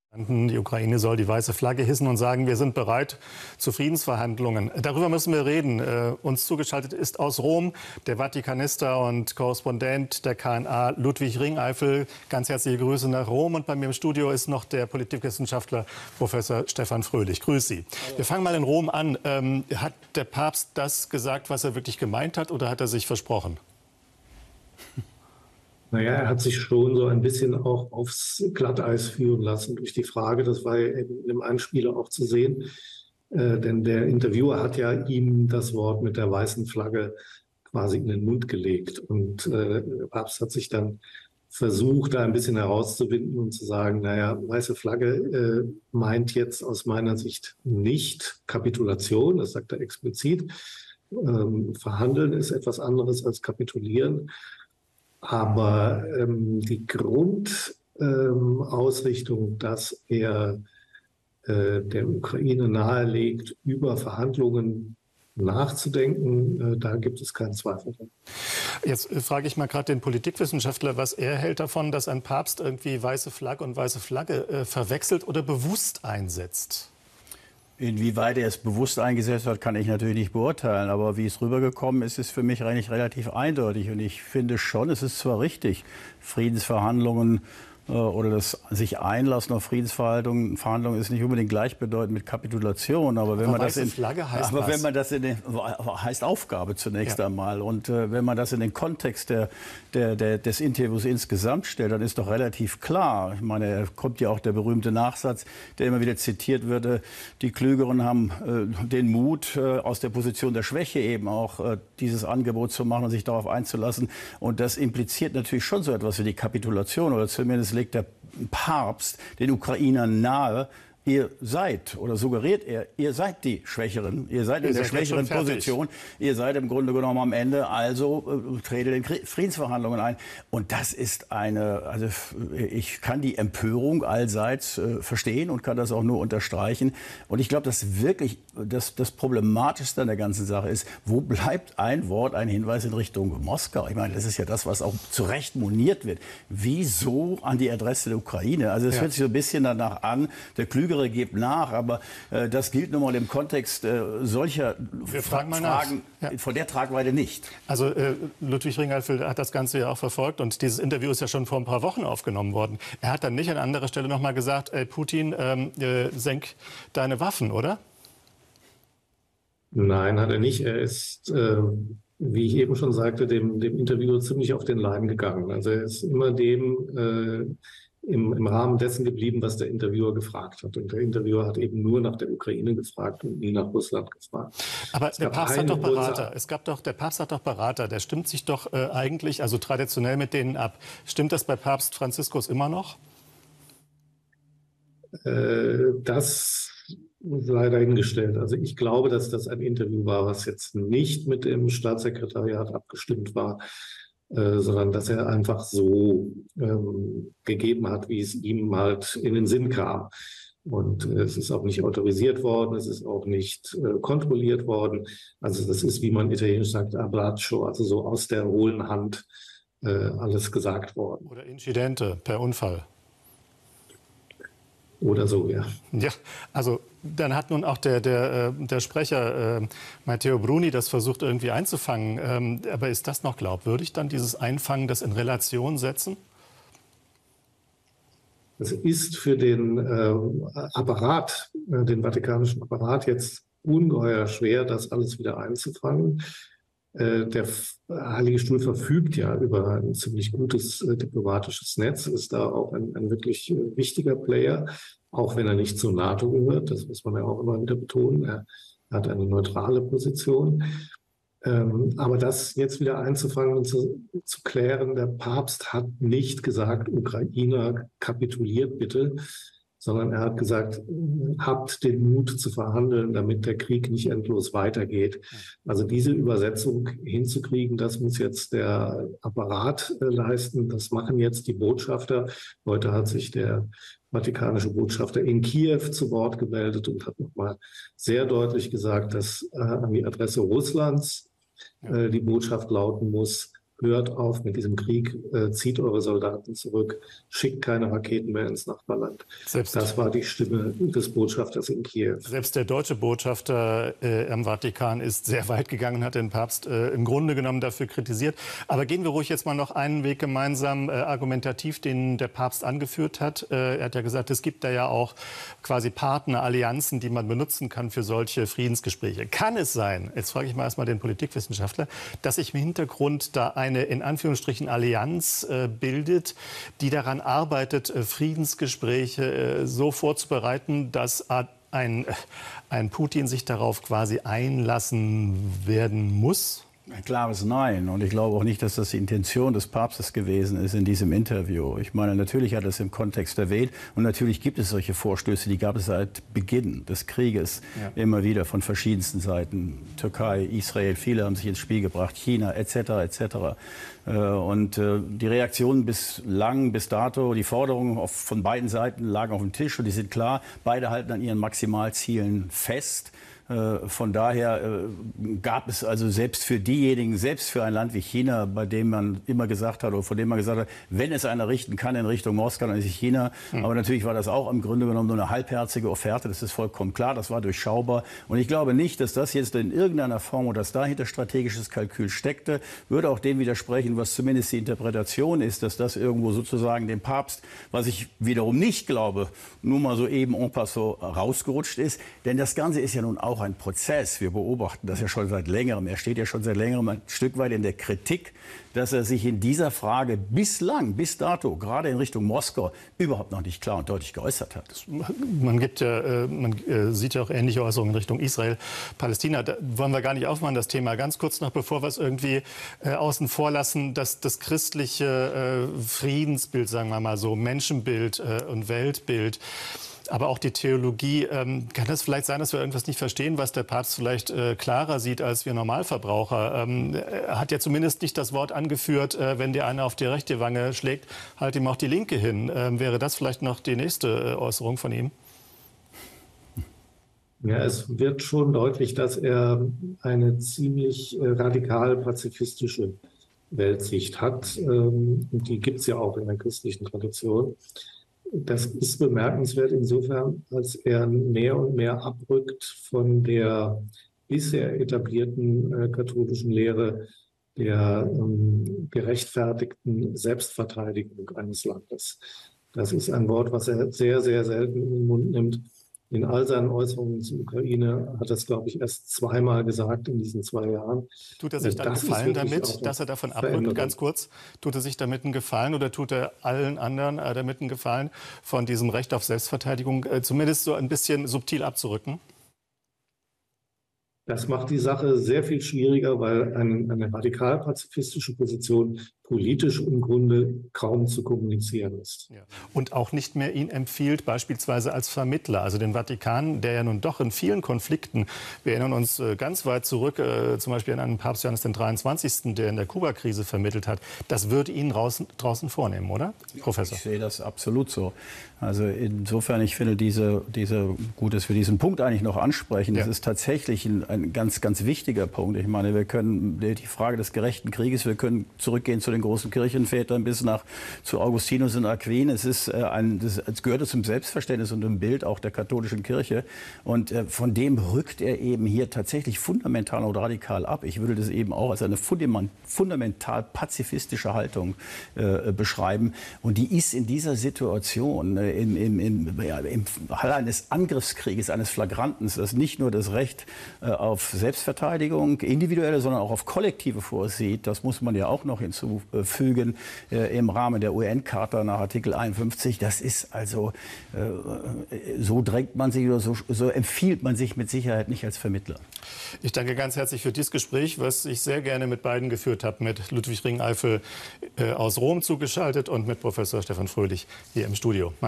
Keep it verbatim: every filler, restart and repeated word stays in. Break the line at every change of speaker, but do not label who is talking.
Die Ukraine soll die weiße Flagge hissen und sagen, wir sind bereit zu Friedensverhandlungen. Darüber müssen wir reden. Äh, uns zugeschaltet ist aus Rom der Vatikanister und Korrespondent der K N A Ludwig Ringeifel. Ganz herzliche Grüße nach Rom. Und bei mir im Studio ist noch der Politikwissenschaftler Professor Stefan Fröhlich. Grüß Sie. Hallo. Wir fangen mal in Rom an. Ähm, hat der Papst das gesagt, was er wirklich gemeint hat, oder hat er sich versprochen?
Naja, er hat sich schon so ein bisschen auch aufs Glatteis führen lassen durch die Frage. Das war ja in dem Einspieler auch zu sehen. Äh, denn der Interviewer hat ja ihm das Wort mit der weißen Flagge quasi in den Mund gelegt. Und äh, der Papst hat sich dann versucht, da ein bisschen herauszuwinden und zu sagen, naja, weiße Flagge äh, meint jetzt aus meiner Sicht nicht Kapitulation, das sagt er explizit. Ähm, Verhandeln ist etwas anderes als kapitulieren. Aber ähm, die Grundausrichtung, ähm, dass er äh, der Ukraine nahelegt, über Verhandlungen nachzudenken, äh, da gibt es keinen Zweifel dran.
Jetzt äh, frage ich mal gerade den Politikwissenschaftler, was er hält davon, dass ein Papst irgendwie weiße Flagge und weiße Flagge äh, verwechselt oder bewusst einsetzt.
Inwieweit er es bewusst eingesetzt hat, kann ich natürlich nicht beurteilen. Aber wie es rübergekommen ist, ist für mich eigentlich relativ eindeutig. Und ich finde schon, es ist zwar richtig, Friedensverhandlungen äh, oder das sich einlassen auf Friedensverhandlungen Verhandlungen ist nicht unbedingt gleichbedeutend mit Kapitulation. Aber wenn
aber
man das in,
Flagge heißt
aber
was?
wenn man das in den, heißt Aufgabe zunächst ja. einmal. Und äh, wenn man das in den Kontext der, der, der, des Interviews insgesamt stellt, dann ist doch relativ klar. Ich meine, er kommt ja auch der berühmte Nachsatz, der immer wieder zitiert wird. Äh, die Klügeren haben äh, den Mut, äh, aus der Position der Schwäche eben auch äh, dieses Angebot zu machen und sich darauf einzulassen. Und das impliziert natürlich schon so etwas wie die Kapitulation. Oder zumindest legt der Papst den Ukrainern nahe, ihr seid, oder suggeriert er, ihr seid die Schwächeren, ihr seid in der schwächeren Position, ihr seid im Grunde genommen am Ende, also äh, tretet in Friedensverhandlungen ein. Und das ist eine, also ich kann die Empörung allseits äh, verstehen und kann das auch nur unterstreichen. Und ich glaube, dass wirklich das, das Problematischste an der ganzen Sache ist, wo bleibt ein Wort, ein Hinweis in Richtung Moskau? Ich meine, das ist ja das, was auch zu Recht moniert wird. Wieso an die Adresse der Ukraine? Also es ja. hört sich so ein bisschen danach an, der Klügere gibt nach, aber äh, das gilt nun mal im Kontext äh, solcher
Wir fragen mal
Fragen
ja.
von der Tragweite nicht.
Also äh, Ludwig Ringeifel hat das Ganze ja auch verfolgt und dieses Interview ist ja schon vor ein paar Wochen aufgenommen worden. Er hat dann nicht an anderer Stelle noch mal gesagt, ey, Putin, ähm, äh, senk deine Waffen, oder?
Nein, hat er nicht. Er ist, äh, wie ich eben schon sagte, dem, dem Interviewer ziemlich auf den Leim gegangen. Also er ist immer dem äh, Im, im Rahmen dessen geblieben, was der Interviewer gefragt hat. Und der Interviewer hat eben nur nach der Ukraine gefragt und nie nach Russland gefragt.
Aber der Papst hat doch Berater. Es gab doch, der Papst hat doch Berater. Der stimmt sich doch äh, eigentlich, also traditionell mit denen ab. Stimmt das bei Papst Franziskus immer noch?
Äh, das sei dahingestellt. Also ich glaube, dass das ein Interview war, was jetzt nicht mit dem Staatssekretariat abgestimmt war, Äh, sondern dass er einfach so ähm, gegeben hat, wie es ihm halt in den Sinn kam. Und äh, es ist auch nicht autorisiert worden, es ist auch nicht äh, kontrolliert worden. Also das ist, wie man italienisch sagt, a braccio, also so aus der hohlen Hand äh, alles gesagt worden.
Oder Incidente, per Unfall.
Oder so, ja.
Ja, also dann hat nun auch der, der, der Sprecher äh, Matteo Bruni das versucht irgendwie einzufangen. Ähm, aber ist das noch glaubwürdig, dann dieses Einfangen, das in Relation setzen?
Es ist für den äh, Apparat, äh, den vatikanischen Apparat jetzt ungeheuer schwer, das alles wieder einzufangen. Äh, der Heilige Stuhl verfügt ja über ein ziemlich gutes äh, diplomatisches Netz, ist da auch ein, ein wirklich äh, wichtiger Player, auch wenn er nicht zur NATO gehört, das muss man ja auch immer wieder betonen. Er hat eine neutrale Position. Ähm, aber das jetzt wieder einzufangen und zu, zu klären, der Papst hat nicht gesagt, Ukrainer kapituliert bitte, sondern er hat gesagt, habt den Mut zu verhandeln, damit der Krieg nicht endlos weitergeht. Also diese Übersetzung hinzukriegen, das muss jetzt der Apparat äh, leisten. Das machen jetzt die Botschafter. Heute hat sich der vatikanische Botschafter in Kiew zu Wort gemeldet und hat nochmal sehr deutlich gesagt, dass äh, an die Adresse Russlands äh, die Botschaft lauten muss, hört auf mit diesem Krieg, äh, zieht eure Soldaten zurück, schickt keine Raketen mehr ins Nachbarland.
Selbst
das war die Stimme des Botschafters in Kiew.
Selbst der deutsche Botschafter äh, am Vatikan ist sehr weit gegangen, hat den Papst äh, im Grunde genommen dafür kritisiert. Aber gehen wir ruhig jetzt mal noch einen Weg gemeinsam äh, argumentativ, den der Papst angeführt hat. Äh, er hat ja gesagt, es gibt da ja auch quasi Partner, Allianzen, die man benutzen kann für solche Friedensgespräche. Kann es sein, jetzt frage ich mal erstmal den Politikwissenschaftler, dass sich im Hintergrund da ein eine in Anführungsstrichen Allianz äh, bildet, die daran arbeitet, äh, Friedensgespräche äh, so vorzubereiten, dass ein, äh, ein Putin sich darauf quasi einlassen werden muss?
Ein klares Nein. Und ich glaube auch nicht, dass das die Intention des Papstes gewesen ist in diesem Interview. Ich meine, natürlich hat er es im Kontext erwähnt. Und natürlich gibt es solche Vorstöße, die gab es seit Beginn des Krieges ja. immer wieder von verschiedensten Seiten. Türkei, Israel, viele haben sich ins Spiel gebracht, China et cetera et cetera. Und die Reaktionen bislang, bis dato, die Forderungen auf, von beiden Seiten lagen auf dem Tisch und die sind klar. Beide halten an ihren Maximalzielen fest. Von daher gab es also selbst für diejenigen, selbst für ein Land wie China, bei dem man immer gesagt hat, oder von dem man gesagt hat, wenn es einer richten kann in Richtung Moskau, dann ist es China. Mhm. Aber natürlich war das auch im Grunde genommen nur eine halbherzige Offerte. Das ist vollkommen klar. Das war durchschaubar. Und ich glaube nicht, dass das jetzt in irgendeiner Form oder dass dahinter strategisches Kalkül steckte. Würde auch dem widersprechen, was zumindest die Interpretation ist, dass das irgendwo sozusagen dem Papst, was ich wiederum nicht glaube, nur mal so eben en passant rausgerutscht ist. Denn das Ganze ist ja nun auch ein Prozess. Wir beobachten das ja schon seit längerem. Er steht ja schon seit längerem ein Stück weit in der Kritik, dass er sich in dieser Frage bislang, bis dato, gerade in Richtung Moskau, überhaupt noch nicht klar und deutlich geäußert hat.
Man, gibt ja, man sieht ja auch ähnliche Äußerungen in Richtung Israel, Palästina. Da wollen wir gar nicht aufmachen, das Thema. Ganz kurz noch, bevor wir es irgendwie äh, außen vor lassen, dass das christliche äh, Friedensbild, sagen wir mal so, Menschenbild äh, und Weltbild, aber auch die Theologie, ähm, kann das vielleicht sein, dass wir irgendwas nicht verstehen, was der Papst vielleicht äh, klarer sieht als wir Normalverbraucher? Ähm, er hat ja zumindest nicht das Wort angeführt, äh, wenn dir einer auf die rechte Wange schlägt, halt ihm auch die linke hin. Ähm, wäre das vielleicht noch die nächste äh, Äußerung von ihm?
Ja, es wird schon deutlich, dass er eine ziemlich äh, radikal pazifistische Weltsicht hat. Ähm, und die gibt es ja auch in der christlichen Tradition. Das ist bemerkenswert insofern, als er mehr und mehr abrückt von der bisher etablierten äh, katholischen Lehre der ähm, gerechtfertigten Selbstverteidigung eines Landes. Das ist ein Wort, was er sehr, sehr selten in den Mund nimmt. In all seinen Äußerungen zur Ukraine hat er es, glaube ich, erst zweimal gesagt in diesen zwei Jahren.
Tut er sich dann das Gefallen damit, dass er davon abrückt? Ganz kurz, tut er sich damit einen Gefallen oder tut er allen anderen damit einen Gefallen, von diesem Recht auf Selbstverteidigung äh, zumindest so ein bisschen subtil abzurücken?
Das macht die Sache sehr viel schwieriger, weil eine, eine radikal-pazifistische Position politisch im Grunde kaum zu kommunizieren ist.
Ja. Und auch nicht mehr ihn empfiehlt, beispielsweise als Vermittler. Also den Vatikan, der ja nun doch in vielen Konflikten, wir erinnern uns äh, ganz weit zurück, äh, zum Beispiel an einen Papst Johannes den dreiundzwanzigsten., der in der Kuba-Krise vermittelt hat. Das würde ihn draußen, draußen vornehmen, oder, Professor?
Ich sehe das absolut so. Also insofern, ich finde diese, diese, gut, dass wir diesen Punkt eigentlich noch ansprechen. Das ja. ist tatsächlich ein, ein ganz, ganz wichtiger Punkt. Ich meine, wir können die Frage des gerechten Krieges, wir können zurückgehen zu den großen Kirchenvätern bis nach zu Augustinus und Aquin. Es ist äh, ein, das, es gehört zum Selbstverständnis und dem Bild auch der katholischen Kirche. Und äh, von dem rückt er eben hier tatsächlich fundamental und radikal ab. Ich würde das eben auch als eine fundamental pazifistische Haltung äh, beschreiben. Und die ist in dieser Situation, äh, in, in, in, ja, im Fall eines Angriffskrieges, eines Flagranten, das nicht nur das Recht äh, auf Selbstverteidigung, individuelle, sondern auch auf kollektive vorsieht. Das muss man ja auch noch hinzufügen äh, im Rahmen der U N-Charta nach Artikel einundfünfzig. Das ist also, äh, so drängt man sich oder so, so empfiehlt man sich mit Sicherheit nicht als Vermittler.
Ich danke ganz herzlich für dieses Gespräch, was ich sehr gerne mit beiden geführt habe, mit Ludwig Ringeifel äh, aus Rom zugeschaltet und mit Professor Stefan Fröhlich hier im Studio.